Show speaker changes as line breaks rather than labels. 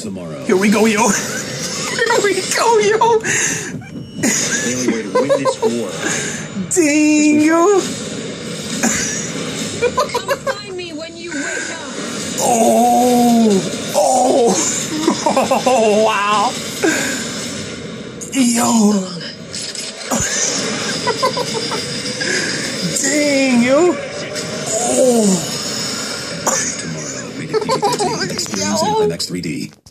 tomorrow.
Here we go, yo. Here we go, yo.
The only way to win this war.
Dang, yo.
Come find me when you wake up.
Oh, wow. Yo. Dang, yo. Oh.
Tomorrow, rated PG-13. Experience in IMAX 3D.